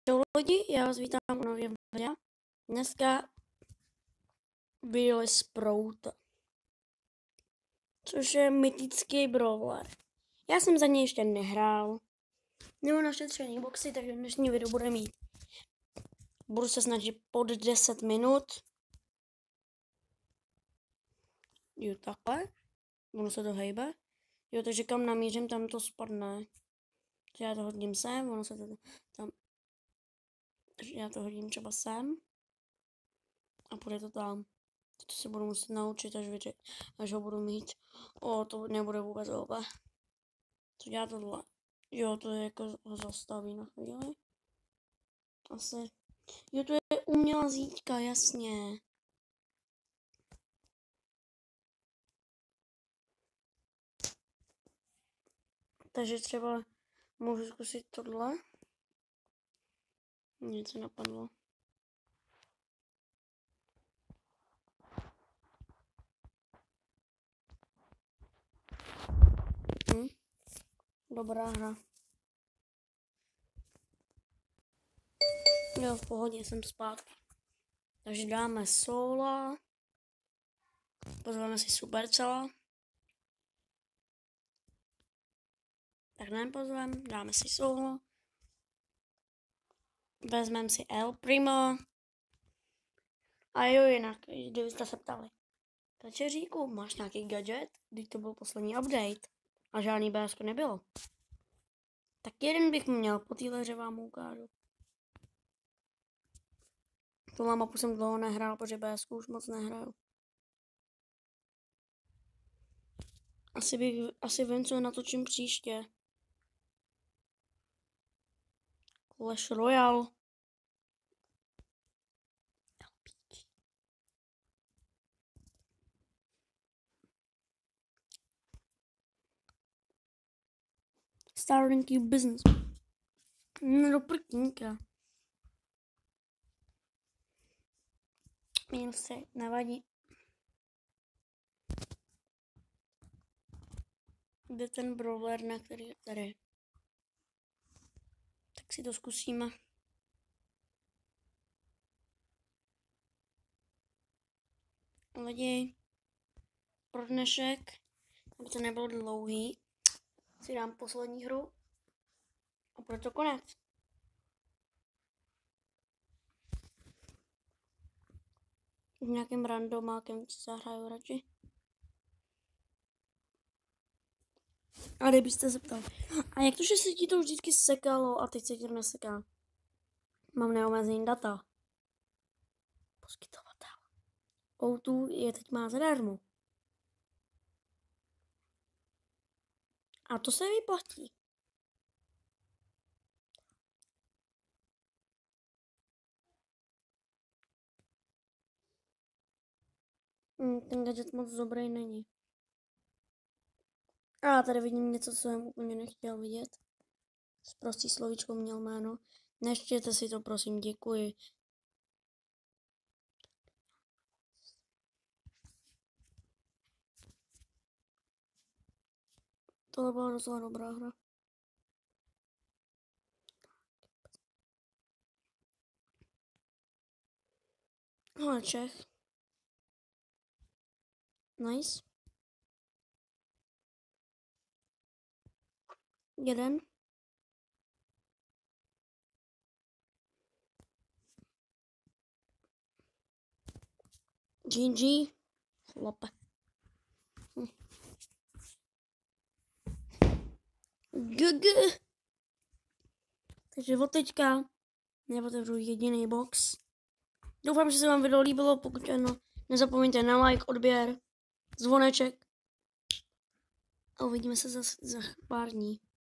Čau lidi, já vás vítám u nového videa. Dneska Billy Sprout, což je mytický brawler. Já jsem za něj ještě nehrál. Nebo našetřený boxy, takže dnešní video bude mít. Budu se snažit pod 10 minut. Jo, takhle. Budu se to hejbe. Jo, takže kam namířím, tam to spadne. Takže já to hodím sem, ono se to tam. Takže já to hodím třeba sem. A půjde to tam. To se budu muset naučit, až ho budu mít. To nebude vůbec oba. Co dělá tohle? Jo, to je jako ho zastaví na chvíli. Asi. Jo, to je umělá zítka, jasně. Takže třeba můžu zkusit tohle. Něco napadlo. Dobrá hra. Jo, v pohodě, jsem zpátky. Takže dáme Sola. Pozveme si Supercella. Tak nepozvem, dáme si Sola. Vezmeme si El Primo. A jo, jinak, kdybyste se ptali. Kačeříku, máš nějaký gadget? Když to byl poslední update. A žádný BSko nebylo. Tak jeden bych měl, po téhle hře vám ukážu. Tuhle mapu jsem dlouho nehrál, protože BSku už moc nehraju. Asi vím, co natočím příště. Clash Royale. Starting your business. No do prkníka. Měl se, nevadí. Kde ten brawler, na který je tady? Tak si to zkusíme. Lidi, pro dnešek, aby to nebylo dlouhý, si dám poslední hru a proto konec. V nějakém randomákem zahraju radši. A kdybyste se ptali, a jak to, že se ti to vždycky sekalo a teď se ti to neseká? Mám neomezený data. Poskytovatel. O2 je teď má zadarmo. A to se vyplatí. Ten gadget moc dobrý není. A tady vidím něco, co jsem úplně nechtěl vidět. Prostý slovíčko měl jméno. Neštěte si to, prosím, děkuji. Tohle byla docela dobrá hra. Ale Čech. Nice. Jeden. GG. Chlape. GG. Takže od teďka neotevřu jediný box. Doufám, že se vám video líbilo, pokud ano, nezapomeňte na like, odběr, zvoneček. A uvidíme se za pár dní.